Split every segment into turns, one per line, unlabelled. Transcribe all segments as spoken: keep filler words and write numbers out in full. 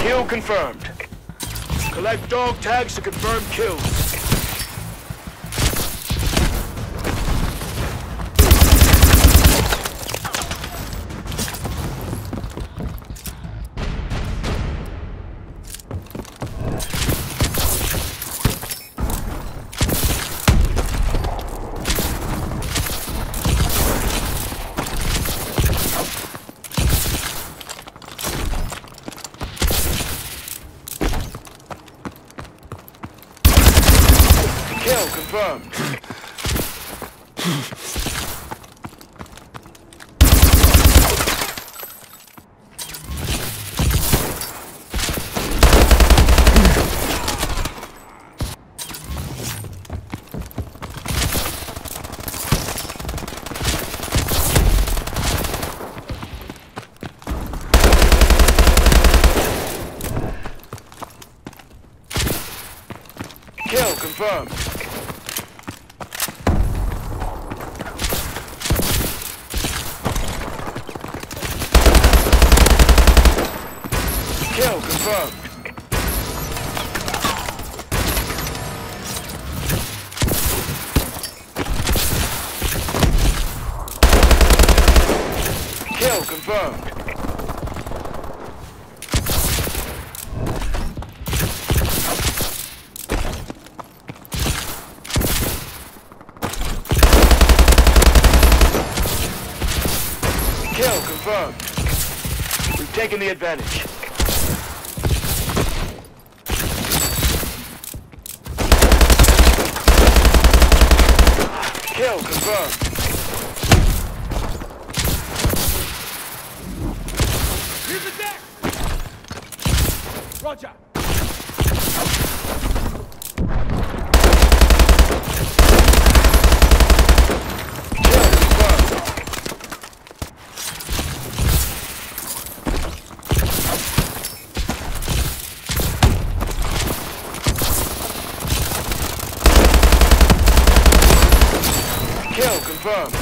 Kill confirmed. Collect dog tags to confirm kills. Kill confirmed. Kill confirmed. Kill confirmed. Kill confirmed. Kill confirmed. We've taken the advantage. Kill confirmed.
Here's the deck! Roger!
Kill confirmed.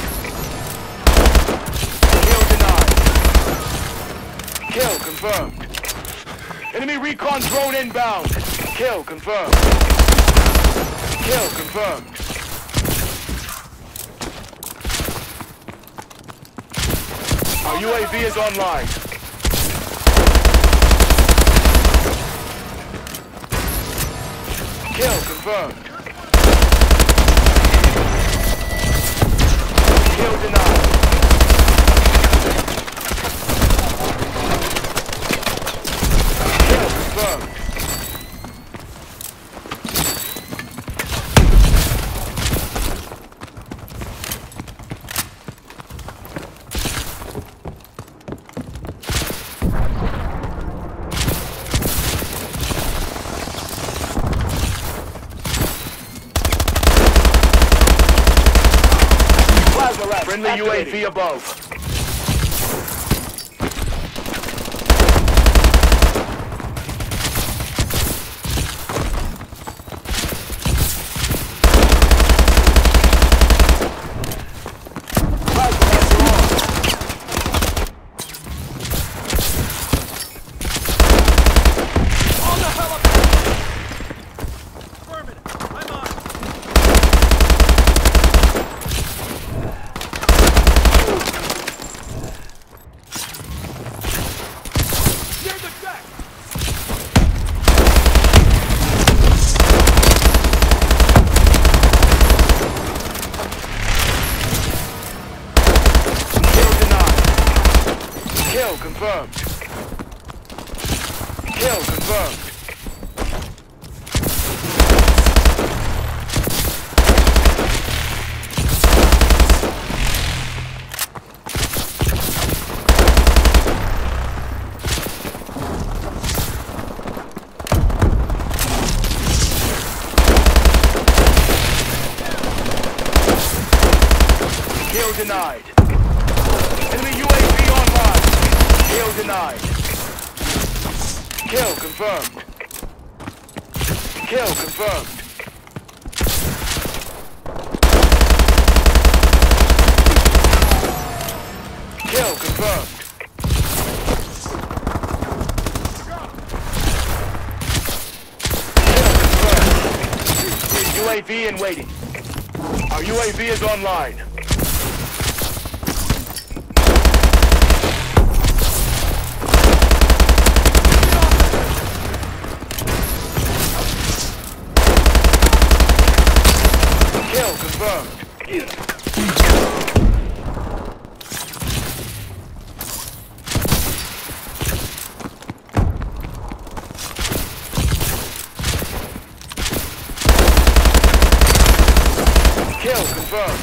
Kill denied. Kill confirmed. Enemy recon drone inbound. Kill confirmed. Kill confirmed. Our U A V is online. Kill confirmed. Kill denied. Kill confirmed. Friendly U A V above. Kill confirmed. Kill confirmed. Kill denied. Enemy U A V online. Kill denied. Kill confirmed. Kill confirmed. Kill confirmed. A V in waiting. Our U A V is online. Kill confirmed. Kill confirmed.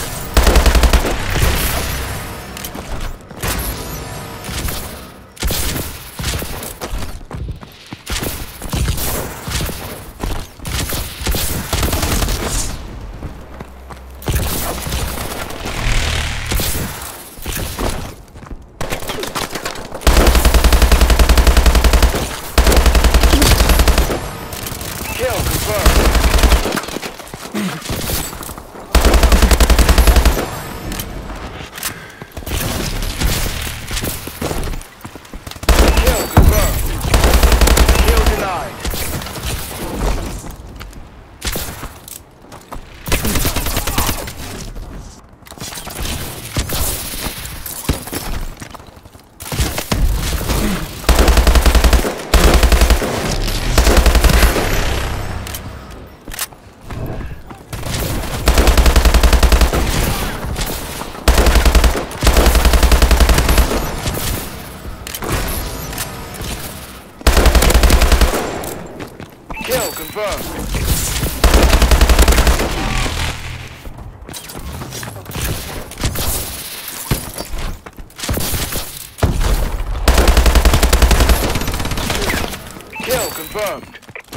Kill confirmed. Kill confirmed. Kill confirmed.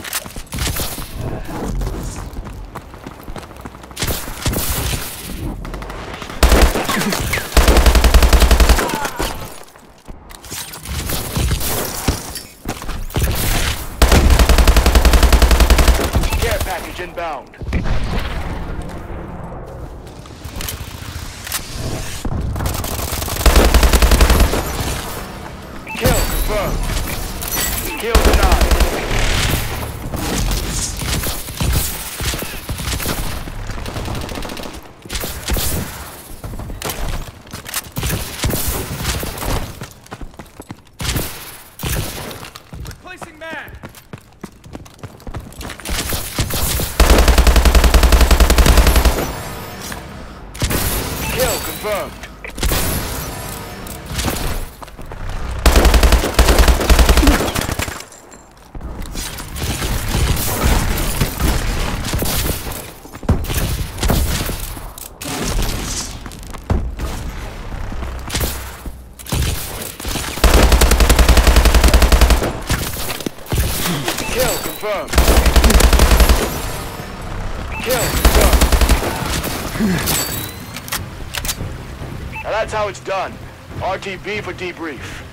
Package inbound. Kill confirmed. Kill denied.
Replacing mag.
Kill confirmed. Kill confirmed. Kill confirmed. Now that's how it's done. R T B for debrief.